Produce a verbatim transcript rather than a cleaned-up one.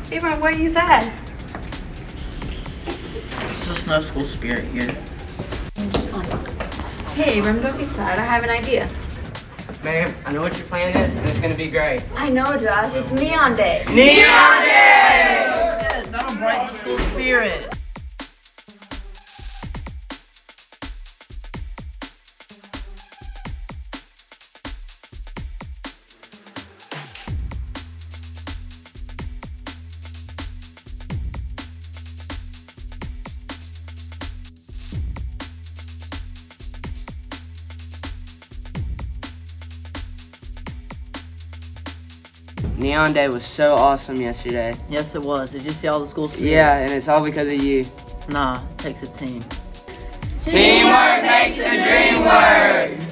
Abram, what are you sad? There's just no school spirit here. Hey, Abram, don't be sad. I have an idea. Ma'am, I know what your plan is, and it's going to be great. I know, Josh. It's Neon Day. Neon Day! Yes, that'll brighten the school spirit. Neon Day was so awesome yesterday. Yes, it was. Did you see all the school spirit? Yeah, and it's all because of you. Nah, it takes a team. Teamwork makes the dream work!